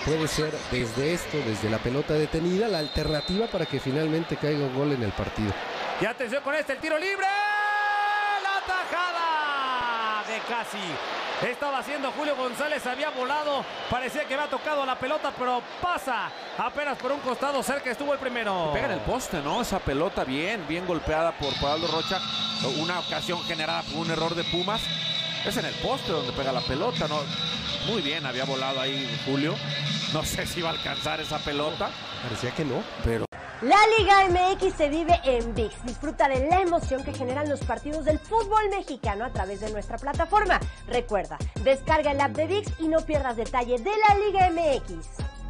puede ser desde la pelota detenida, la alternativa para que finalmente caiga un gol en el partido. Y atención con el tiro libre. La tajada de Casi. Estaba haciendo Julio González, había volado, parecía que había tocado la pelota, pero pasa apenas por un costado, cerca estuvo el primero. Pega en el poste, ¿no? Esa pelota bien golpeada por Aldo Rocha. Una ocasión generada por un error de Pumas. Es en el poste donde pega la pelota, ¿no? Muy bien, había volado ahí Julio. No sé si va a alcanzar esa pelota. Parecía que no, pero... La Liga MX se vive en ViX. Disfruta de la emoción que generan los partidos del fútbol mexicano a través de nuestra plataforma. Recuerda, descarga el app de ViX y no pierdas detalle de la Liga MX.